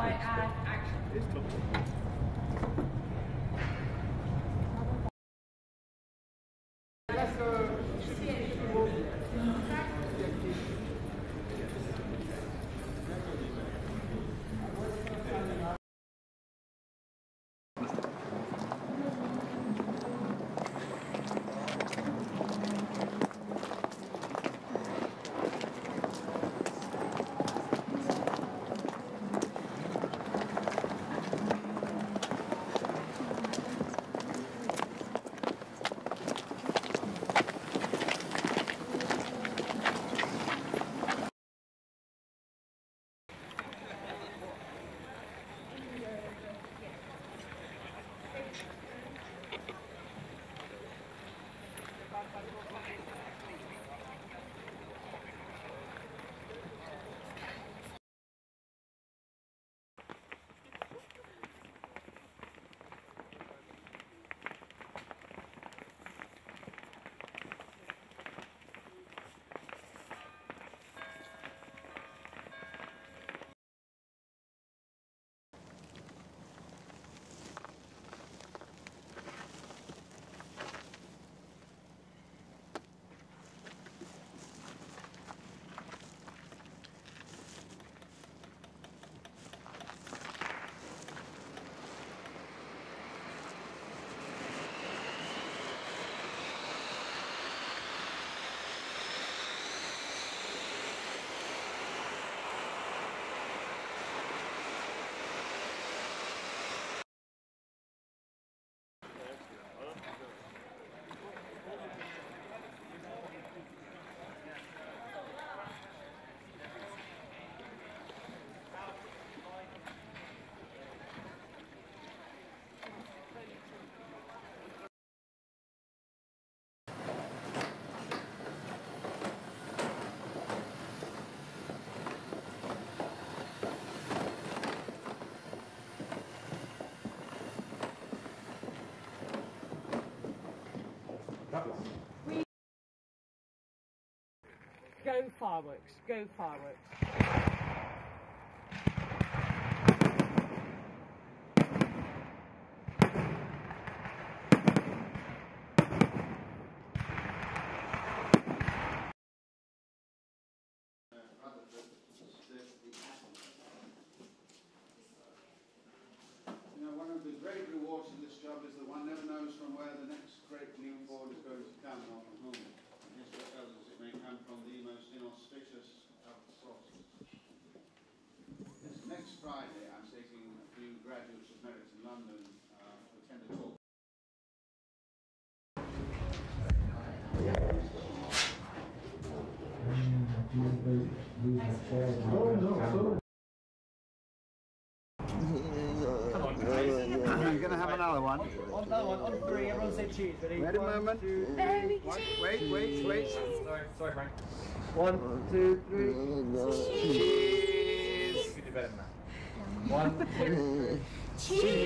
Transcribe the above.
Right, and action. Let's go. Go fireworks, go fireworks. One of the great rewards in this job is that one never knows from where the next great new board is going to come, or from whom. Yes, what others it may come from the most inauspicious of sources. Yes, next Friday I'm taking a few graduates of merit in London to attend a talk. You're going to have another one. On three, everyone say cheese. Ready? Wait a moment. Wait. Sorry, Frank. 1, 2, 3. Cheese. You can do better than that. 1, 2, 3. Cheese!